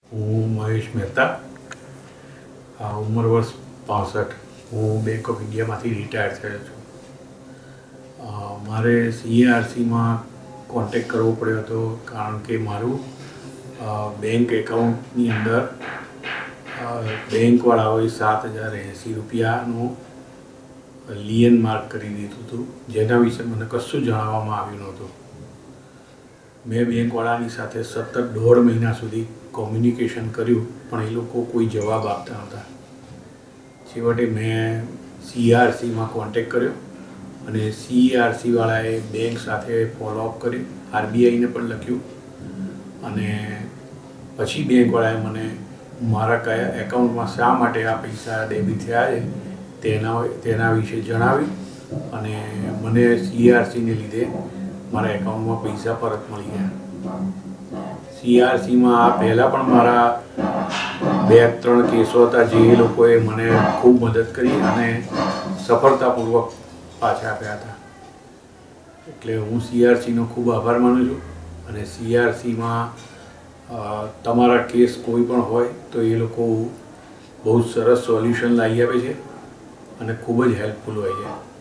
હું મહેશ મહેતા, ઉંમર વર્ષ 65। હું બેંક ઓફ ઇન્ડિયામાંથી રિટાયર થયો છું। મારે CARCમાં કોન્ટેક્ટ કરવો પડ્યો હતો કારણ કે મારું બેંક એકાઉન્ટની અંદર બેંકવાળાઓએ ₹7080નું લિયન માર્ક કરી દીધું હતું, જેના વિશે મને કશું જણાવવામાં આવ્યું નહોતું। મેં બેંકવાળાની સાથે સતત 1.5 મહિના સુધી કોમ્યુનિકેશન કર્યું, પણ એ લોકો કોઈ જવાબ આપતા નહોતા। છેવટે મેં CARCમાં કોન્ટેક્ટ કર્યો અને CARCવાળાએ બેંક સાથે ફોલોઅપ કર્યું, RBIને પણ લખ્યું અને પછી બેંકવાળાએ મને મારા કયા એકાઉન્ટમાં શા માટે આ પૈસા ડેબિટ થયા છે તેના વિશે જણાવ્યું અને મને CARCને લીધે મારા એકાઉન્ટમાં પૈસા પરત મળી ગયા। CARCમાં આ પહેલાં પણ મારા 2-3 કેસો હતા, જે એ લોકોએ મને ખૂબ મદદ કરી અને સફળતાપૂર્વક પાછા આપ્યા હતા। એટલે હું CARCનો ખૂબ આભાર માનું છું અને CARCમાં તમારા કેસ કોઈ પણ હોય તો એ લોકો બહુ સરસ સોલ્યુશન લાવી આપે છે અને ખૂબ જ હેલ્પફુલ હોય છે।